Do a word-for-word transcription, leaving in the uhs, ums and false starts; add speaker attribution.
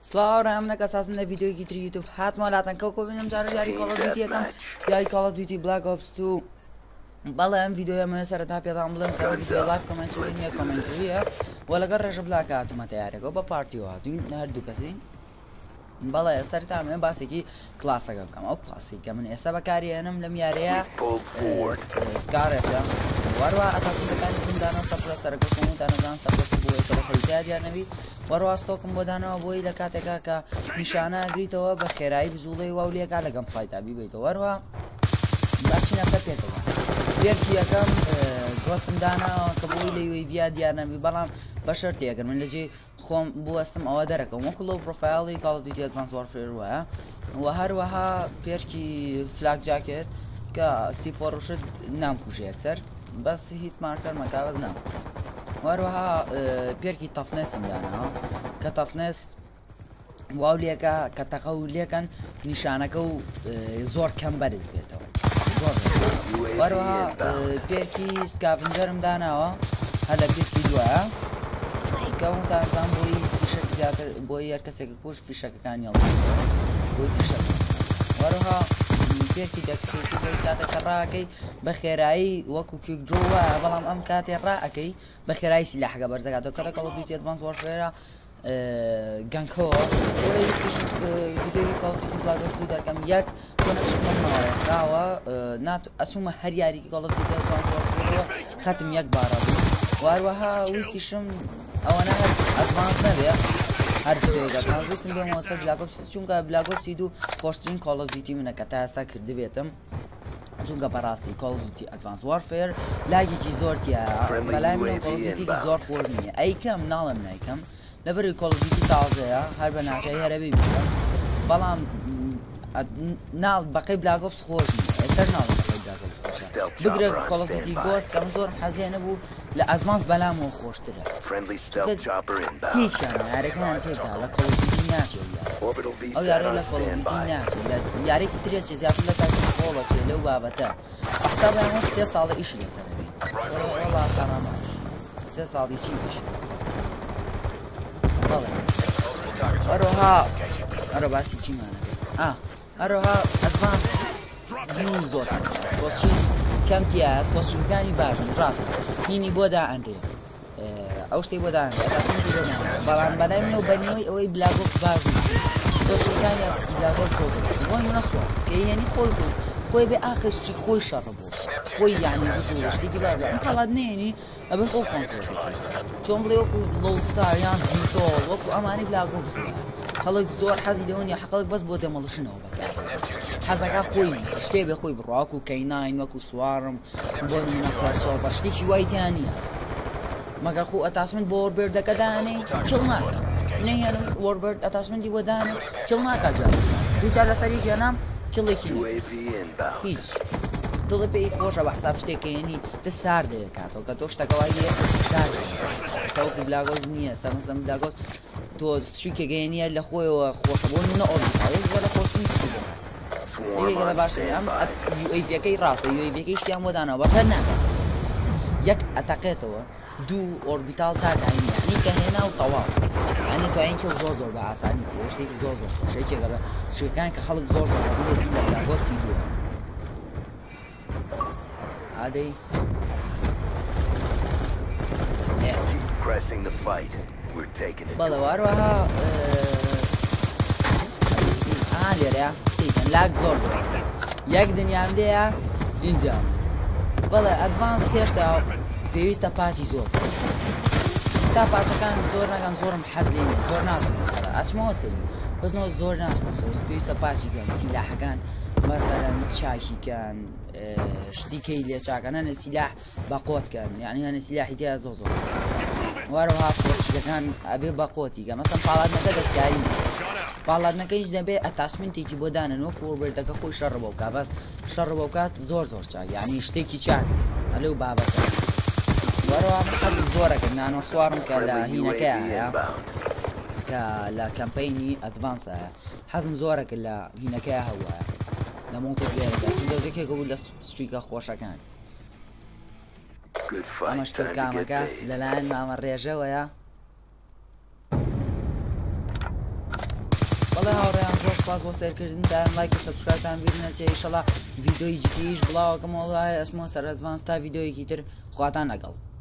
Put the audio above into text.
Speaker 1: سلااو ئەمنە کەساسن لە ڤیددیۆیەکی تری یوتیوب هاتمە لاتەن کەوکۆ بینم جارە یاری کۆڵ ئۆف دیوتیەکەم یاری کۆڵ ئۆف دیوتی بلاک ئۆپس تو بەڵێ ئەم ڤیددیۆیە من سەرەتا پێدام بڵێم کە ڤیددیۆ لایڤ کۆمنتری نییە کۆمنتریە و لەگەڵ ڕێژە بلاک هاتوومە تەیارێکەوە بە پارتیەوە هاتوین هەردوو کەسی بەڵێ سەرتا من باسێکی کلاسەکە بکەم ئەو کلاسی کە من ئێستا بەکارێنم لەم یاریە سکارێکە وەروە ئەتاسوودەکانی کوندانەوە سەپرە سەرەکەکەمون دانەدان سەپرس بۆی کە بە خەریتیا دیارنەبی وەڕوا ستۆکم بۆ دانەوە بۆی لە کاتێکا کە نیشانە گریتەوە بە خێرایی بزوڵی واولێکا لەگەم فایتابی بیتەوە وەروە باچینەکە پێکەوە پێرکی یەکەم گۆستم داناوە کە بۆی لە یوێڤیا دیارنەبی بەڵام بە شەرتێکگەر من لەجێ خۆم بوەستم ئەوە دەرەکەم وەکو لەو پرۆفایڵی کاڵ ئۆف دیوتی ئەدڤانس وارفێر وایە و هەروەها پێرکی فلاک جاکێت کە سیفۆڕشت نامکوژە یەکسەر بەس هیچ مارکەر مەکاوەز نام وەروەها پێرکی تەفنێسم داناوە کە تەفنێس واو لێکە کە تەقە و لێکەن نیشانەکە و زۆر کەم بەرز بێتەوە وەروەها پێرکی سکاڤنجەرم داناوە هەر لە پێرکی دوایە کەون تازان بۆی فیشەک زیاتر بۆی هەر کەسێکە کوش فیشەکەکانی هەڵ بۆی فیشەک وەروەها پێرکی دەکسێتی بۆی کاتێکە ڕاکەی بە خێرایی وەکو کیکدرۆ وایە بەڵام ئەم کاتێ ڕائەکەی بە خێرایی سیلاحەکە بەرزەکاتەوە کە لە کاڵ ئۆف دیوتی ئەدڤانس وارفێرە گەنگەوە ڤیدیۆی کاڵ ئۆف دیوتی بلاک ئۆپس تو دەرکەم یەک کۆنەکشنمەوە خاوە ئەچوومە هەر یاریکی کاڵ ئۆف دیوتی ئەدڤانس وارفێرەوە خەتم یەک بارە بوو وەروەها ویستیشم ئەوەنە هەر ئەدڤانس نەبێ هەر ڤیدیۆیەک ئەدڤانس ویستم بێمەوە سەر بلاک ئۆپس چونکە بلاک ئۆپسی دوو خۆشترین کاڵ ئۆف دیوتی منە کە تا ئێستا کردبێتم چونکە بەڕاستی کاڵ ئۆف دیوتی ئەدڤانس وارفێر لاگێکی زۆرتیە بەلای من کاڵ ئۆف دیوتیکی زۆر خۆش نییە ئەیکەم ناڵم نایکەم لەبەری کاڵ ئۆف دیوتی تازەیە هەر بە ناچاری هەرەبێ بکەم بەڵام ناڵ بەقەی بلاک ئۆپس خۆش نییە ئێستاش ناڵم بەقەی بلاک ئۆپس خۆشە بگرە کاڵ ئۆف دیوتی گۆست کەم زۆرم حەزێ نەبوو لە ئەدڤانس بەلامەوە خۆشترە تێکیانە یارەکەیان تێکدا لە کاڵ ئۆف دیوتی ناچێت ئەو یارە لە کاڵ ئۆف دیوتی ناچێت لە یارێکی ترێت چێ زیاتر لە کاتی خۆڵە چێ لەو بابەتە حسابیان سێ ساڵە ئیشی لەسەرەبێت وەڵا قەراماش سێ ساڵی چی ئیشی لەسەر بەڵێ هەروەها هەرە باسی چیمانە ئا هەروەها ئەدڤانس هینی زۆر سکۆسشی کەمتیە سکۆسشەکانی باشن ڕاستە هینی بۆ دائەنرێ ئەو شتەی بۆ دائەنرێ بەڵام بەلای منەوە بەنیەوەی ئەوەی بلاک ئۆپس باش سکۆسشەکانی بلاک ئۆپس زۆر بۆی منەسووە کە یعنی خۆی خۆی خۆی بێ ئاخرشتی خۆی شەڕ بوو خۆی یعنی بزوو شتێکی باش ئەم حاڵات نێنی ئەبێ خۆ کۆنتڕۆڵ بکەیت چۆن بڵێ وەکو لۆستار یان هیتۆڵ وەکو ئەمانەی بلاک ئۆپس خەڵک زۆر حەزی لەوە نیە حەقەڵک بەس بۆ دەمەڵشنەوە بەکارێت حەزەکە خۆی شتێ بێ خۆی بڕوا وەکو کەیناین وەکو سوارم بۆ نمونە سەرچۆڵ بە شتێکی وای تیان نییە مەگەر خۆ ئەتاسمنت بۆ وەربێردەکە دانەی کڵ ناکە نەیهێنم وەربێرد ئەتاسمنتی بۆ دانێ کڵ ناکە جا دووجار لەسەری جێنام کڵێکی هیچ دڵی پێی خۆشە بە حساب شتێکەیەنی دە سار دەکاتەوە کە تۆ شتەکەوای سار سەوکی بلاک ئۆپس نییە سەرمەستەم بلاک ئۆپس تۆ شتێکەکەیەنیە لە خۆیەوە خۆشە بۆ نە ئۆربیتاڵی بۆ لە خۆشتنی شتی بۆ لە باش ئەم یوئیڤەکەی ڕاستە یوئیڤەکەی شتیان بۆ دانەوە بەفەر ناکات یەک ئەتەقێتەوە دوو ئۆربیتاڵ تا داینی کە هێنا و تەواو ئەنی توانین زۆر زۆر بە ئاسانی بۆ شتێکی زۆر زۆر خۆشەیەکێکە لە شتەکان کە خەڵک زۆر زۆر بڵێتی لە بلاک ئۆپسی دووە عادەی بەڵێ وەروەها ئا لێرەیە تێکەن لاک زۆر یەک دنیام لێیە ئینجا بەڵێ ئەدڤانس هێشتا پێویستە پاچی زۆر تا پاچەکان زۆر نەکەن زۆرم حەز لێ نیە زۆر ناچمەوە سەرە ئەچمەوە سەری بەزنەوە زۆر ناچمەوە سەر پێویستە پاچی کەن سیلاحەکان مەسەرەن چاکیکەن شتیکەی لێ چاکەنە سیلاح بە قۆتکەن یعنی هەنە سیلاحی تیا زۆر زۆر وەروەها شتەکان ئەبێ بە قۆتی کە مەسەن پاڵاتنەکە دەستکاری پاڵاتنەکەیش دەبێ ئەتاسمنتێکی بۆ دانن وەکو وەربێردەکە خۆی شەڕ بۆ بکات بەس شەڕ بۆ بکات زۆر زۆر چاک یعنی شتێکی چاک ئەلەو بابەتە وەروەها حەز زۆرەکە نانۆ سوارم کە لە هینەکەی هەیە کە لە کەمپەینی ئەدڤانس هەیە حەزم زۆرەکە لە هینەکەی هەوایە لە مۆڵتیپلێرەکە دۆزێکێکە بوو لە ستریکە خۆشەکان ئەمەش کامەکە لەلایەن مامە ڕێژەوەیە الله هاوريان زۆر سپاس بۆ سەرکردن دایان لایک و سەبسکرایبتان بیر نەچێ ئینشەڵا ڤیدیۆی جدیدیش بڵاوەکەمەوە ئەسمەوە سەر ئەدڤانس تا ڤیدیۆیەکی تر خواتان لەگەڵ